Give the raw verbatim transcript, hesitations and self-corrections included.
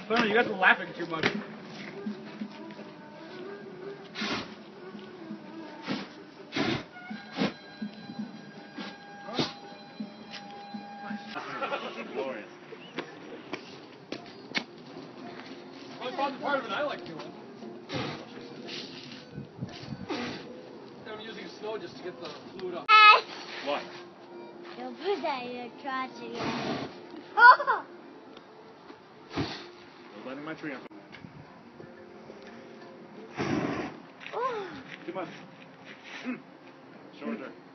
Clearly, you guys are laughing too much. Glorious. Well, it's the part of it I like doing. I'm using snow just to get the fluid up. What? Don't put that in your crotch again. Oh! I'm lighting my tree up. Oh! Too much. Mm. Shorter.